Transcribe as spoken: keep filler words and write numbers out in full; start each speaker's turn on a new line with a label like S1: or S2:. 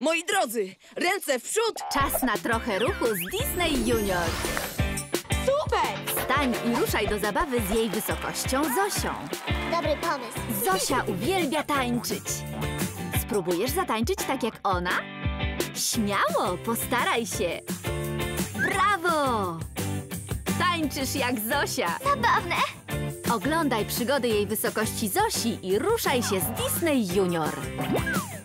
S1: Moi drodzy, ręce w przód!
S2: Czas na trochę ruchu z Disney Junior.
S3: Super!
S2: Wstań i ruszaj do zabawy z jej wysokością Zosią.
S4: Dobry pomysł.
S2: Zosia uwielbia tańczyć. Spróbujesz zatańczyć tak jak ona? Śmiało, postaraj się. Brawo! Tańczysz jak Zosia.
S4: Zabawne.
S2: Oglądaj przygody jej wysokości Zosi i ruszaj się z Disney Junior.